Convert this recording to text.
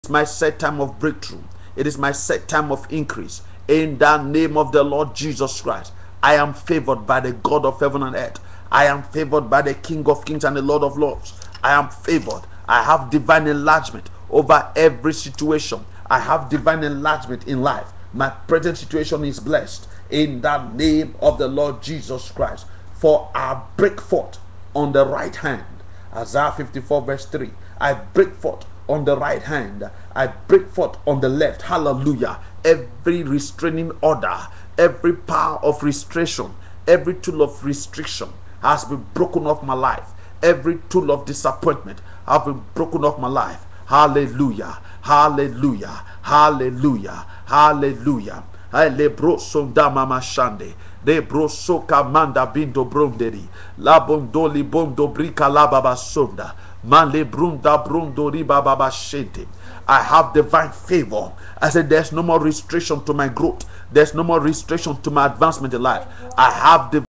my set time of breakthrough. It is my set time of increase. In the name of the Lord Jesus Christ, I am favored by the God of heaven and earth. I am favored by the King of kings and the Lord of lords. I am favored. I have divine enlargement over every situation. I have divine enlargement in life. My present situation is blessed in the name of the Lord Jesus Christ. For I break forth on the right hand. Isaiah 54 verse 3. I break forth on the right hand. I break forth on the left. Hallelujah. Every restraining order, every power of restriction, every tool of restriction has been broken off my life. Every tool of disappointment has been broken off my life. Hallelujah. Hallelujah. Hallelujah. Hallelujah. Lebro sonda mama shande. Lebro soka manda bindo bronderi. Labondoli bondo brika la baba sonda. Male brunda brondori baba shente. I have divine favor. I said there's no more restriction to my growth. There's no more restriction to my advancement in life. I have divine